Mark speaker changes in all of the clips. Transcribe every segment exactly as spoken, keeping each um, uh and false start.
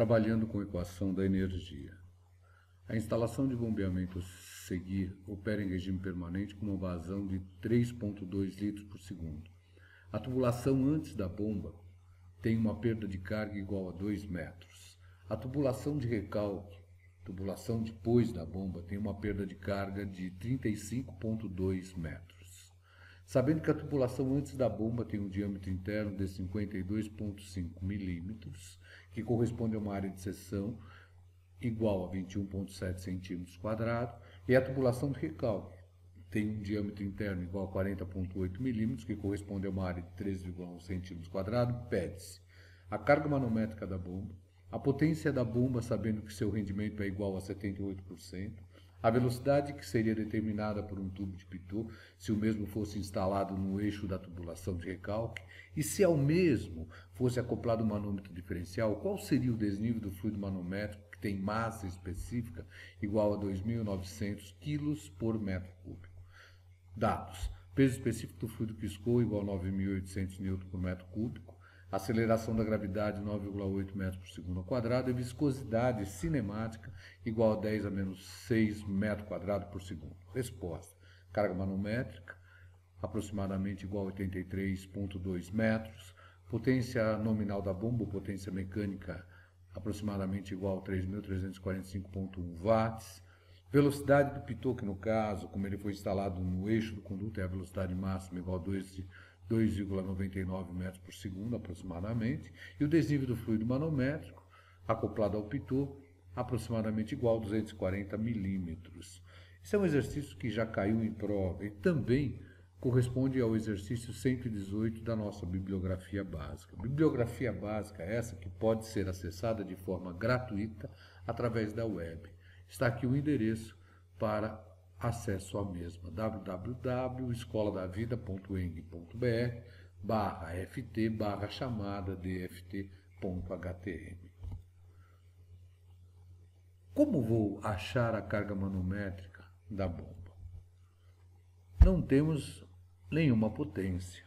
Speaker 1: trabalhando com a equação da energia. A instalação de bombeamento a seguir opera em regime permanente com uma vazão de três vírgula dois litros por segundo. A tubulação antes da bomba tem uma perda de carga igual a dois metros. A tubulação de recalque, tubulação depois da bomba, tem uma perda de carga de trinta e cinco vírgula dois metros. Sabendo que a tubulação antes da bomba tem um diâmetro interno de cinquenta e dois vírgula cinco milímetros, que corresponde a uma área de seção igual a vinte e um vírgula sete centímetros quadrados, e a tubulação de recalque tem um diâmetro interno igual a quarenta vírgula oito milímetros, que corresponde a uma área de treze vírgula um centímetros quadrados, pede-se a carga manométrica da bomba, a potência da bomba, sabendo que seu rendimento é igual a setenta e oito por cento, a velocidade que seria determinada por um tubo de Pitot, se o mesmo fosse instalado no eixo da tubulação de recalque, e se ao mesmo fosse acoplado um manômetro diferencial, qual seria o desnível do fluido manométrico que tem massa específica igual a dois mil e novecentos quilos por metro cúbico. Dados: peso específico do fluido que escoa igual a nove mil e oitocentos newtons por metro cúbico, aceleração da gravidade nove vírgula oito metros por segundo ao quadrado e viscosidade cinemática igual a dez a menos seis metros quadrados por segundo. Resposta: carga manométrica aproximadamente igual a oitenta e três vírgula dois metros, potência nominal da bomba, potência mecânica aproximadamente igual a três mil trezentos e quarenta e cinco vírgula um watts, velocidade do Pitot, que no caso, como ele foi instalado no eixo do conduto, é a velocidade máxima igual a dois vírgula noventa e nove metros por segundo aproximadamente, e o desnível do fluido manométrico acoplado ao Pitot aproximadamente igual a duzentos e quarenta milímetros. Esse é um exercício que já caiu em prova e também corresponde ao exercício cento e dezoito da nossa bibliografia básica. Bibliografia básica essa que pode ser acessada de forma gratuita através da web. Está aqui o endereço para acesso à mesma: w w w ponto escola da vida ponto e n g ponto b r barra f t barra chamada d f t ponto h t m. Como vou achar a carga manométrica da bomba? Não temos nenhuma potência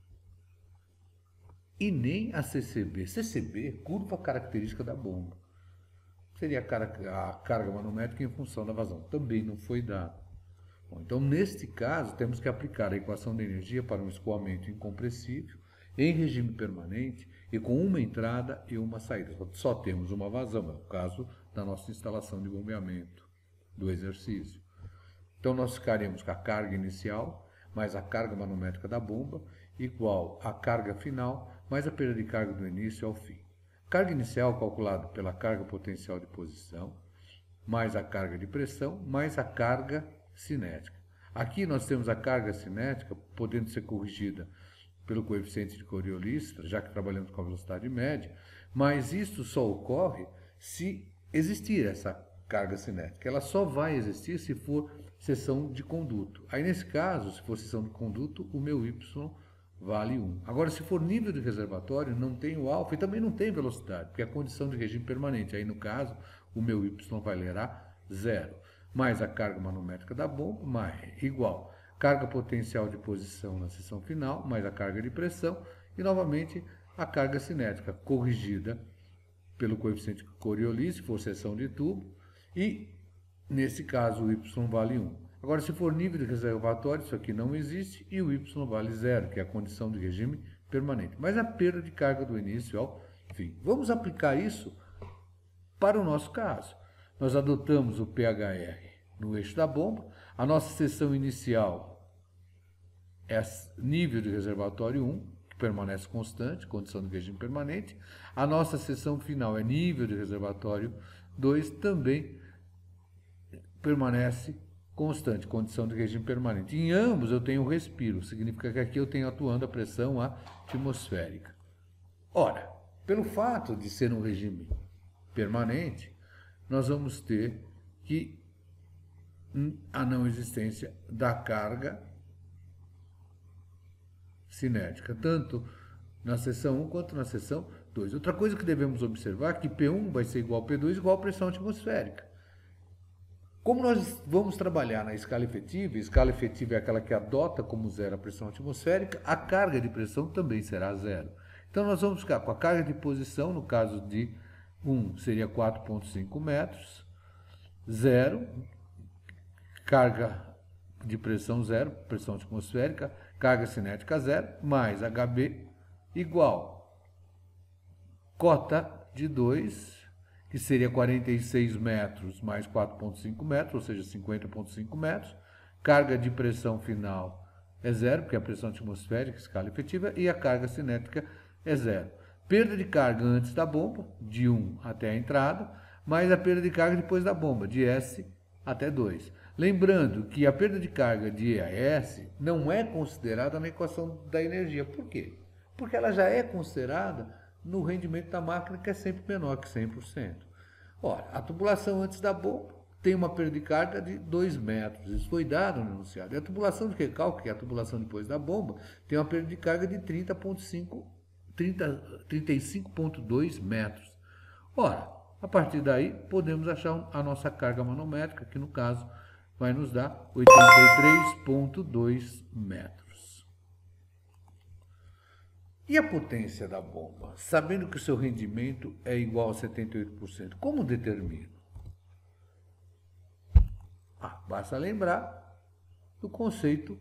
Speaker 1: e nem a C C B. C C B, curva característica da bomba, seria a carga, a carga manométrica em função da vazão. Também não foi dado. Bom, então, neste caso, temos que aplicar a equação de energia para um escoamento incompressível em regime permanente e com uma entrada e uma saída. Só temos uma vazão, é o caso da nossa instalação de bombeamento do exercício. Então, nós ficaremos com a carga inicial mais a carga manométrica da bomba igual à carga final mais a perda de carga do início ao fim. Carga inicial calculada pela carga potencial de posição, mais a carga de pressão, mais a carga cinética. Aqui nós temos a carga cinética podendo ser corrigida pelo coeficiente de Coriolis, já que trabalhamos com a velocidade média, mas isso só ocorre se existir essa carga cinética. Ela só vai existir se for seção de conduto. Aí, nesse caso, se for seção de conduto, o meu Y vale um. Agora, se for nível de reservatório, não tem o alfa e também não tem velocidade, porque é a condição de regime permanente. Aí, no caso, o meu Y valerá zero. Mais a carga manométrica da bomba, mais igual carga potencial de posição na seção final, mais a carga de pressão e, novamente, a carga cinética, corrigida pelo coeficiente Coriolis, se for seção de tubo, e, nesse caso, o Y vale um. Agora, se for nível de reservatório, isso aqui não existe, e o Y vale zero, que é a condição de regime permanente. Mas a perda de carga do início ao fim. Vamos aplicar isso para o nosso caso. Nós adotamos o P H R no eixo da bomba, a nossa seção inicial é nível de reservatório um, que permanece constante, condição de regime permanente, a nossa seção final é nível de reservatório dois, também permanece constante, condição de regime permanente. Em ambos eu tenho respiro, significa que aqui eu tenho atuando a pressão atmosférica. Ora, pelo fato de ser um regime permanente, nós vamos ter que a não existência da carga cinética, tanto na seção um quanto na seção dois. Outra coisa que devemos observar é que P um vai ser igual a P dois igual a pressão atmosférica. Como nós vamos trabalhar na escala efetiva, a escala efetiva é aquela que adota como zero a pressão atmosférica, a carga de pressão também será zero. Então nós vamos ficar com a carga de posição, no caso de um seria quatro vírgula cinco metros, zero, carga de pressão zero, pressão atmosférica, carga cinética zero, mais H B igual cota de dois, que seria quarenta e seis metros mais quatro vírgula cinco metros, ou seja, cinquenta vírgula cinco metros, carga de pressão final é zero, porque é a pressão atmosférica, escala efetiva, e a carga cinética é zero. Perda de carga antes da bomba, de um até a entrada, mais a perda de carga depois da bomba, de S até dois. Lembrando que a perda de carga de E a S não é considerada na equação da energia. Por quê? Porque ela já é considerada no rendimento da máquina, que é sempre menor que cem por cento. Ora, a tubulação antes da bomba tem uma perda de carga de dois metros. Isso foi dado no enunciado. E a tubulação de recalque, que é a tubulação depois da bomba, tem uma perda de carga de trinta vírgula cinco, trinta, trinta e cinco vírgula dois metros. Ora, a partir daí, podemos achar a nossa carga manométrica, que no caso vai nos dar oitenta e três vírgula dois metros. E a potência da bomba? Sabendo que o seu rendimento é igual a setenta e oito por cento, como determino? Ah, basta lembrar do conceito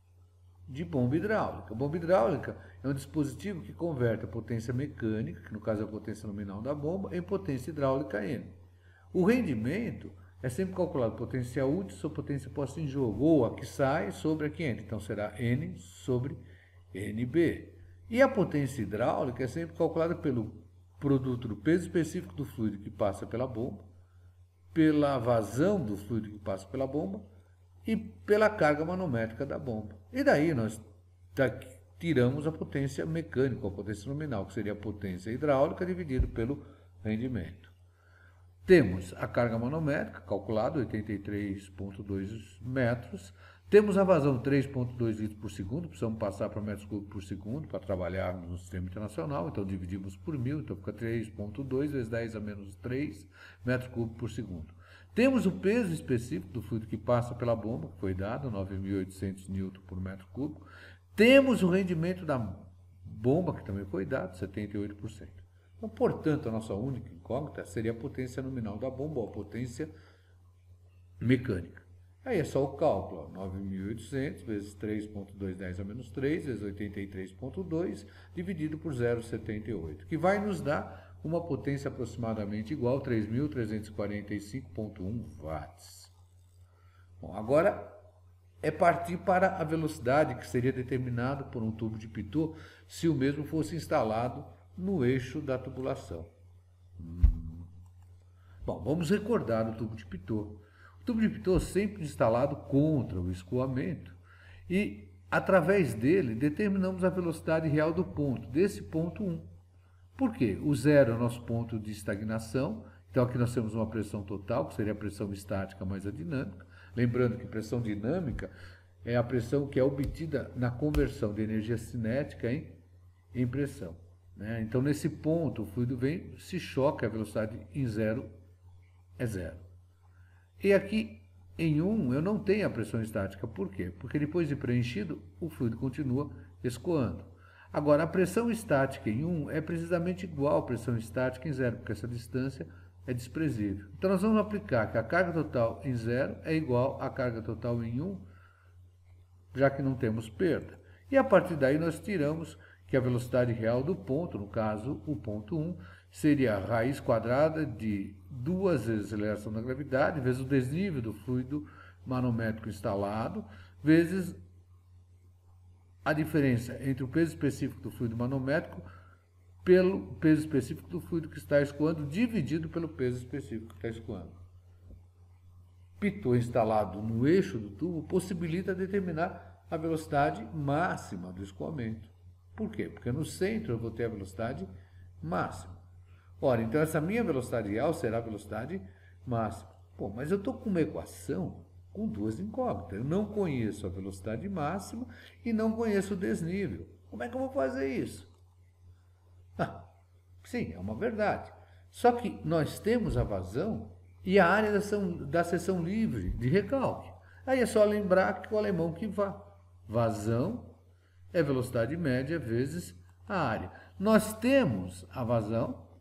Speaker 1: de bomba hidráulica. A bomba hidráulica é um dispositivo que converte a potência mecânica, que no caso é a potência nominal da bomba, em potência hidráulica N. O rendimento é sempre calculado potência útil sobre potência posta em jogo, ou a que sai sobre a que entra. Então será N sobre N B. E a potência hidráulica é sempre calculada pelo produto do peso específico do fluido que passa pela bomba, pela vazão do fluido que passa pela bomba e pela carga manométrica da bomba. E daí nós tiramos a potência mecânica, a potência nominal, que seria a potência hidráulica dividido pelo rendimento. Temos a carga manométrica, calculada, oitenta e três vírgula dois metros. Temos a vazão três vírgula dois litros por segundo, precisamos passar para metros cúbicos por segundo para trabalharmos no sistema internacional, então dividimos por mil, então fica três vírgula dois vezes dez a menos três metros cúbicos por segundo. Temos o peso específico do fluido que passa pela bomba, que foi dado, nove mil e oitocentos newtons por metro cúbico. Temos o rendimento da bomba, que também foi dado, setenta e oito por cento. Então, portanto, a nossa única incógnita seria a potência nominal da bomba, ou a potência mecânica. Aí é só o cálculo, nove mil e oitocentos vezes três vírgula duzentos e dez a menos três, vezes oitenta e três vírgula dois, dividido por zero vírgula setenta e oito, que vai nos dar uma potência aproximadamente igual a três mil trezentos e quarenta e cinco vírgula um watts. Bom, agora é partir para a velocidade que seria determinada por um tubo de Pitot se o mesmo fosse instalado no eixo da tubulação. Hum. Bom, vamos recordar o tubo de Pitot. O tubo de Pitot sempre instalado contra o escoamento e, através dele, determinamos a velocidade real do ponto, desse ponto um. Por quê? O zero é o nosso ponto de estagnação, então aqui nós temos uma pressão total, que seria a pressão estática mais a dinâmica. Lembrando que pressão dinâmica é a pressão que é obtida na conversão de energia cinética em, em pressão. Né? Então, nesse ponto, o fluido vem, se choca, a velocidade em zero é zero. E aqui, em um, eu não tenho a pressão estática. Por quê? Porque depois de preenchido, o fluido continua escoando. Agora, a pressão estática em um é precisamente igual à pressão estática em zero, porque essa distância é desprezível. Então, nós vamos aplicar que a carga total em zero é igual à carga total em um, já que não temos perda. E a partir daí, nós tiramos que a velocidade real do ponto, no caso, o ponto um, seria a raiz quadrada de duas vezes a aceleração da gravidade, vezes o desnível do fluido manométrico instalado, vezes a diferença entre o peso específico do fluido manométrico pelo peso específico do fluido que está escoando, dividido pelo peso específico que está escoando. Pitot instalado no eixo do tubo possibilita determinar a velocidade máxima do escoamento. Por quê? Porque no centro eu vou ter a velocidade máxima. Ora, então essa minha velocidade real será a velocidade máxima. Bom, mas eu estou com uma equação com duas incógnitas. Eu não conheço a velocidade máxima e não conheço o desnível. Como é que eu vou fazer isso? Ah, sim, é uma verdade. Só que nós temos a vazão e a área da seção, da seção livre de recalque. Aí é só lembrar que o alemão que vá. Vazão é velocidade média vezes a área. Nós temos a vazão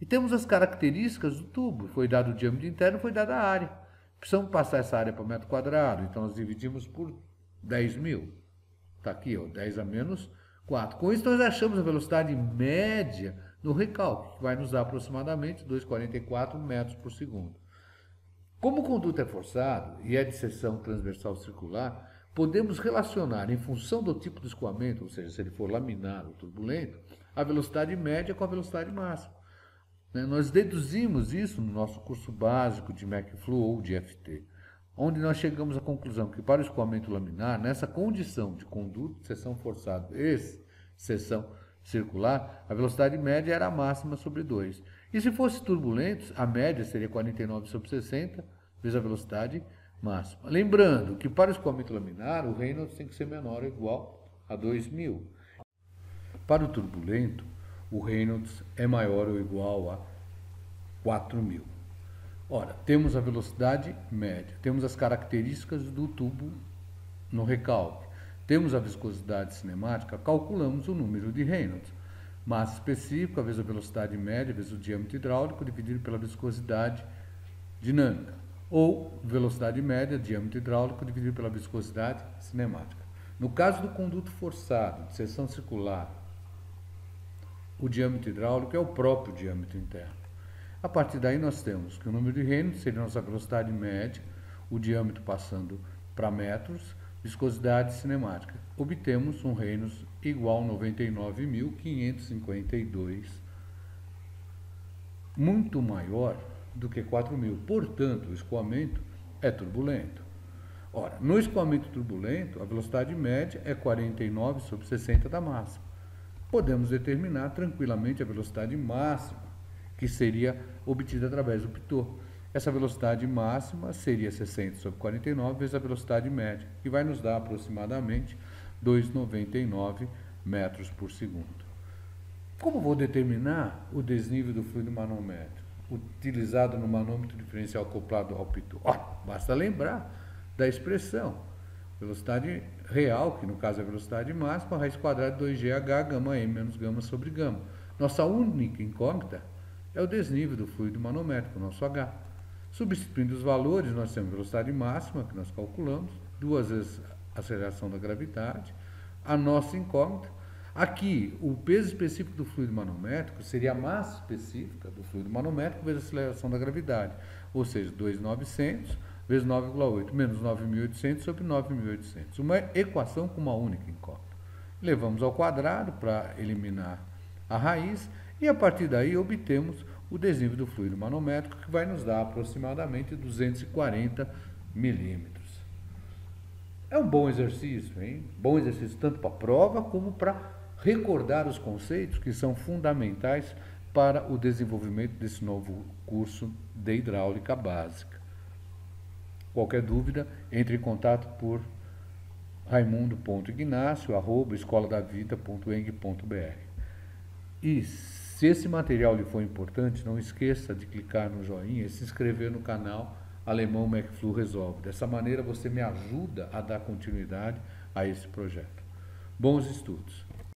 Speaker 1: E temos as características do tubo. Foi dado o diâmetro interno, foi dada a área. Precisamos passar essa área para metro quadrado, então nós dividimos por dez mil. Está aqui, ó, dez a menos quatro. Com isso, nós achamos a velocidade média no recálculo, que vai nos dar aproximadamente dois vírgula quarenta e quatro metros por segundo. Como o conduto é forçado e é de seção transversal circular, podemos relacionar, em função do tipo de escoamento, ou seja, se ele for laminar ou turbulento, a velocidade média com a velocidade máxima. Nós deduzimos isso no nosso curso básico de McFlow ou de F T, onde nós chegamos à conclusão que para o escoamento laminar, nessa condição de conduto, seção forçado e seção circular, a velocidade média era a máxima sobre dois. E se fosse turbulentos, a média seria quarenta e nove sobre sessenta, vezes a velocidade máxima. Lembrando que para o escoamento laminar, o Reynolds tem que ser menor ou igual a dois mil. Para o turbulento, o Reynolds é maior ou igual a quatro mil. Ora, temos a velocidade média, temos as características do tubo no recálculo, temos a viscosidade cinemática, calculamos o número de Reynolds. Massa específica vezes a velocidade média vezes o diâmetro hidráulico dividido pela viscosidade dinâmica. Ou velocidade média, diâmetro hidráulico dividido pela viscosidade cinemática. No caso do conduto forçado, de seção circular, o diâmetro hidráulico é o próprio diâmetro interno. A partir daí nós temos que o número de Reynolds seria a nossa velocidade média, o diâmetro passando para metros, viscosidade cinemática. Obtemos um Reynolds igual a noventa e nove mil quinhentos e cinquenta e dois, muito maior do que quatro mil. Portanto, o escoamento é turbulento. Ora, no escoamento turbulento, a velocidade média é quarenta e nove sobre sessenta da máxima. Podemos determinar tranquilamente a velocidade máxima, que seria obtida através do pitot. Essa velocidade máxima seria sessenta sobre quarenta e nove vezes a velocidade média, que vai nos dar aproximadamente dois vírgula noventa e nove metros por segundo. Como vou determinar o desnível do fluido manométrico, utilizado no manômetro diferencial acoplado ao pitot? Oh, basta lembrar da expressão. Velocidade real, que no caso é a velocidade máxima, raiz quadrada de dois G H, gama M menos gama sobre gama. Nossa única incógnita é o desnível do fluido manométrico, nosso H. Substituindo os valores, nós temos a velocidade máxima, que nós calculamos, duas vezes a aceleração da gravidade, a nossa incógnita. Aqui, o peso específico do fluido manométrico seria a massa específica do fluido manométrico vezes a aceleração da gravidade, ou seja, dois mil e novecentos vezes nove vírgula oito, menos nove mil e oitocentos sobre nove mil e oitocentos. Uma equação com uma única incógnita. Levamos ao quadrado para eliminar a raiz e, a partir daí, obtemos o desnível do fluido manométrico, que vai nos dar aproximadamente duzentos e quarenta milímetros. É um bom exercício, hein? Bom exercício tanto para a prova como para recordar os conceitos que são fundamentais para o desenvolvimento desse novo curso de hidráulica básica. Qualquer dúvida, entre em contato por raimundo ponto ignacio arroba escola da vida ponto eng ponto br. E se esse material lhe for importante, não esqueça de clicar no joinha e se inscrever no canal Alemão McFlow Resolve. Dessa maneira você me ajuda a dar continuidade a esse projeto. Bons estudos!